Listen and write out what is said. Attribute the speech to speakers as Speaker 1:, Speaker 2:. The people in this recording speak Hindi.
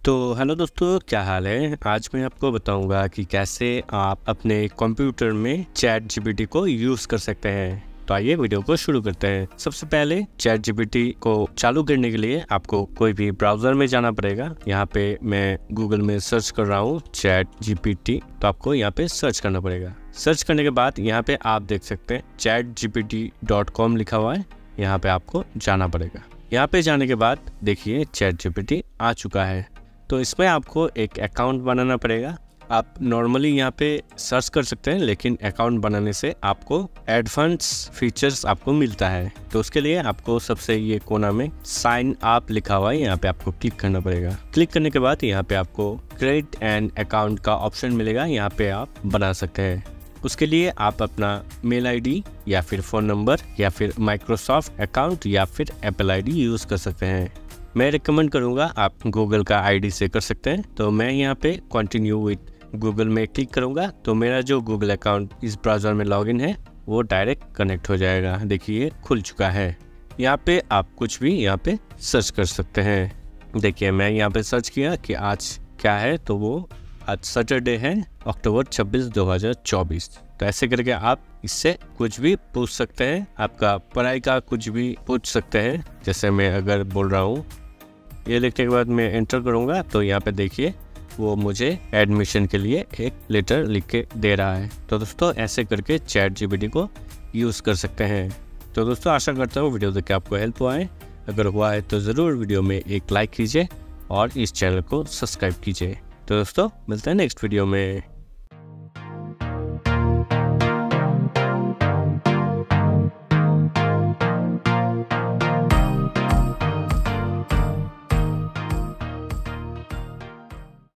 Speaker 1: तो हेलो दोस्तों, क्या हाल है। आज मैं आपको बताऊंगा कि कैसे आप अपने कंप्यूटर में चैट जीपीटी को यूज़ कर सकते हैं। तो आइए वीडियो को शुरू करते हैं। सबसे पहले चैट जीपीटी को चालू करने के लिए आपको कोई भी ब्राउज़र में जाना पड़ेगा। यहाँ पे मैं गूगल में सर्च कर रहा हूँ चैट जीपीटी, तो आपको यहाँ पे सर्च करना पड़ेगा। सर्च करने के बाद यहाँ पे आप देख सकते हैं chatgpt.com लिखा हुआ है, यहाँ पे आपको जाना पड़ेगा। यहाँ पे जाने के बाद देखिए चैट जीपीटी आ चुका है। तो इसमें आपको एक अकाउंट बनाना पड़ेगा। आप नॉर्मली यहाँ पे सर्च कर सकते हैं, लेकिन अकाउंट बनाने से आपको एडवांस फीचर्स आपको मिलता है। तो उसके लिए आपको सबसे ये कोना में साइन अप लिखा हुआ है, यहाँ पे आपको क्लिक करना पड़ेगा। क्लिक करने के बाद यहाँ पे आपको क्रिएट एन अकाउंट का ऑप्शन मिलेगा, यहाँ पे आप बना सकते हैं। उसके लिए आप अपना मेल आईडी या फिर फ़ोन नंबर या फिर माइक्रोसॉफ्ट अकाउंट या फिर एप्पल आईडी यूज़ कर सकते हैं। मैं रिकमेंड करूँगा आप गूगल का आईडी से कर सकते हैं। तो मैं यहाँ पे कंटिन्यू विद गूगल में क्लिक करूँगा, तो मेरा जो गूगल अकाउंट इस ब्राउज़र में लॉगिन है वो डायरेक्ट कनेक्ट हो जाएगा। देखिए खुल चुका है। यहाँ पे आप कुछ भी यहाँ पे सर्च कर सकते हैं। देखिए मैं यहाँ पे सर्च किया कि आज क्या है, तो वो आज सैटरडे है, अक्टूबर 26, 2024। तो ऐसे करके आप इससे कुछ भी पूछ सकते हैं। आपका पढ़ाई का कुछ भी पूछ सकते हैं। जैसे मैं अगर बोल रहा हूँ, ये लिखने के बाद मैं एंटर करूँगा, तो यहाँ पे देखिए वो मुझे एडमिशन के लिए एक लेटर लिख के दे रहा है। तो दोस्तों ऐसे करके चैट जीपीटी को यूज़ कर सकते हैं। तो दोस्तों आशा करता हूँ वीडियो देख के आपको हेल्प हुआ है। अगर हुआ है तो ज़रूर वीडियो में एक लाइक कीजिए और इस चैनल को सब्सक्राइब कीजिए। तो दोस्तों मिलते हैं नेक्स्ट वीडियो में।